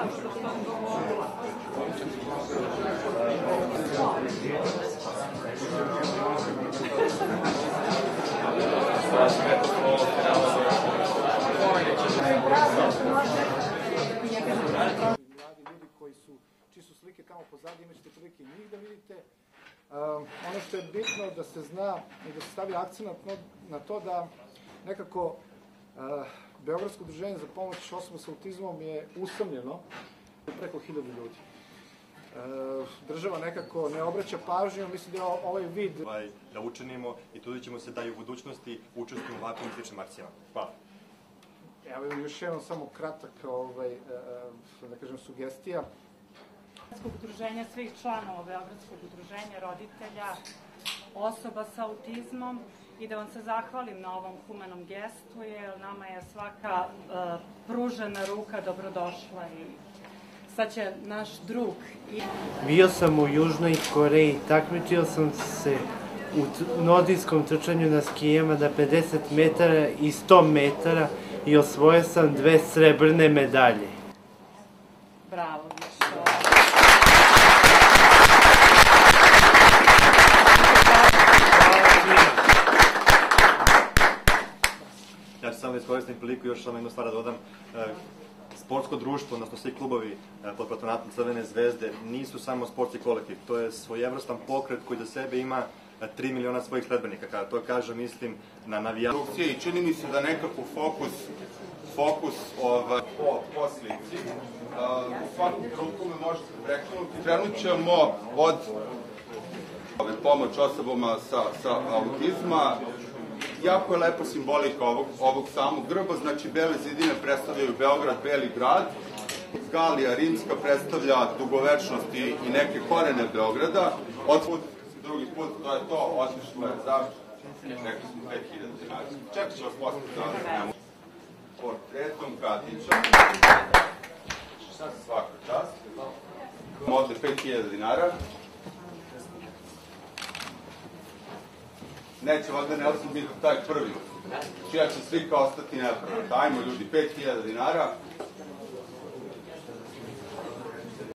što sam govorila. Mladi ljudi čiji su slike tamo pozadnje, imat ćete prilike i njih da vidite. Ono što je bitno da se zna i da se stavi akcent na to da nekako Beogradsko udruženje za pomoć osoba sa autizmom je usamljeno preko 1000 ljudi. Država nekako ne obraća pažnju, mislim da je ovaj vid da učinimo i trudit ćemo se da i u budućnosti učestvujemo u ovakvim sličnim akcijama. Hvala. Evo još jedan samo kratak, da kažem, sugestija. Beogradskog udruženja, svih članova Beogradskog udruženja, roditelja, osoba sa autizmom i da vam se zahvalim na ovom humanom gestu, jer nama je svaka pružena ruka dobrodošla i sad će naš drug. Bio sam u Južnoj Koreji, takmičio sam se u nordijskom trčanju na skijama na 50 metara i 100 metara i osvojio sam 2 srebrne medalje. Bravo, Mišo. Ja ću samo da iskoristim priliku i još samo jednu stvar da dodam. Sportsko društvo, odnosno svi klubovi pod patronatom Crvene zvezde nisu samo sportski kolektiv. To je svojevrstan pokret koji za sebe ima 3 miliona svojih sledbenika. Kada to kažem, mislim na navijače. I čini mi se da nekako fokus po slici. U svakom trenutku me možete prekinuti. Krenut ćemo od pomoć osobama sa autizma. Jako je lepo simbolika ovog samog grba, znači bele zidine predstavljaju Beograd, beli grad. Galija rimska predstavlja dugovečnost i neke korene Beograda. Drugi put, to je to, otišlo je za, rekli smo 5000 dinara. Čekat ću vas postaviti na portretom Katića. Svaka čast. Ovde 5000 dinara. Neće ovdje Nelson biti taj prvi. Čija će slika ostati nepravo. Dajmo ljudi 5000 dinara.